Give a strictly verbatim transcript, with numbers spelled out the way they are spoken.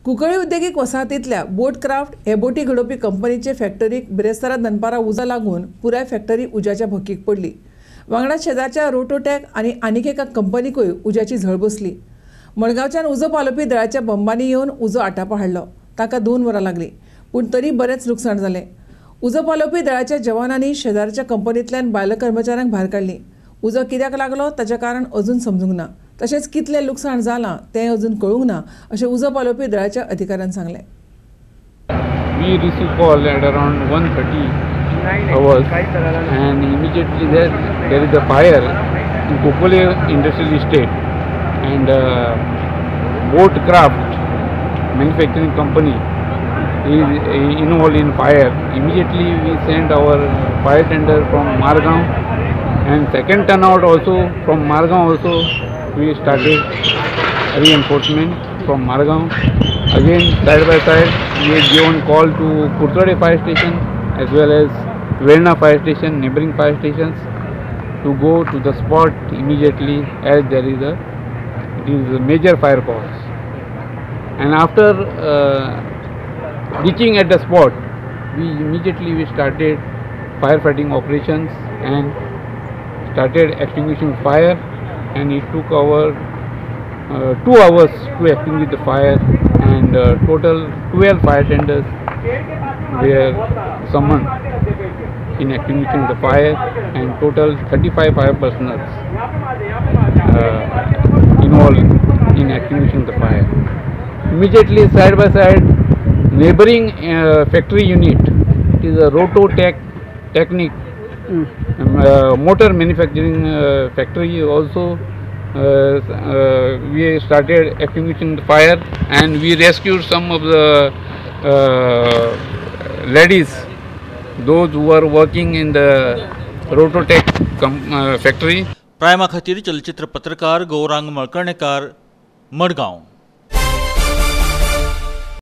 कुंकळ्ळे उद्देगीक वसाहतींतल्या boat craft हे बोटी घडोवपी कंपनीचे फॅक्टरीक बिरेस्तारा दनपारा उजो लागून पुराय फॅक्टरी उज्याच्या भोकीक पडली। वांगडा शेजारच्या रोटोटॅक आनी आनीक एका कंपनीकूय उज्याची झळ बसली। मडगांवच्यान उजो पालोवपी दळाच्या बंबांनी येवन उजो आटापा हाडलो। ताका दोन वरां लागलीं, पूण तरी बरेंच लुकसाण जालें। उजो पालोवपी दळाच्या जवानांनी शेजारच्या कंपनींतल्यान बायल कर्मचाऱ्यांक भायर काडलीं। उजो कित्याक लागलो ताचें कारण अजून समजूंक ना। तशेंच कितलें लुकसाण जालां तें अजून कळूंक ना अशें उजो पालोवपी दळाच्या अधिकाऱ्यान सांगलें। We received call at around one thirty hours and immediately there there is a fire in Kunkale Industrial Estate and uh, Boat Craft manufacturing company is involved in fire. Immediately we sent our fire tender from Margaon and second turnout also from Margaon also we started reinforcement from Margaon. Again side by side we have given call to Kurtade fire station as well as Verna fire station, neighboring fire stations to go to the spot immediately as there is a it is a major fire cause. And after uh, reaching at the spot we immediately we started firefighting operations and started extinguishing fire, and it took our uh, two hours to extinguish the fire, and uh, total twelve fire tenders were summoned in extinguishing the fire, and total thirty-five fire personnel uh, involved in extinguishing the fire. Immediately side by side neighboring uh, factory unit, it is a Rototech Technic mm. um, uh, motor manufacturing uh, factory also uh, uh, we started extinguishing the fire, and we rescued some of the uh, ladies, those who were working in the Rototech uh, factory. प्रायमा खातीर चलचित्र पत्रकार गौरांग मळकर्णेकार, मडगांव।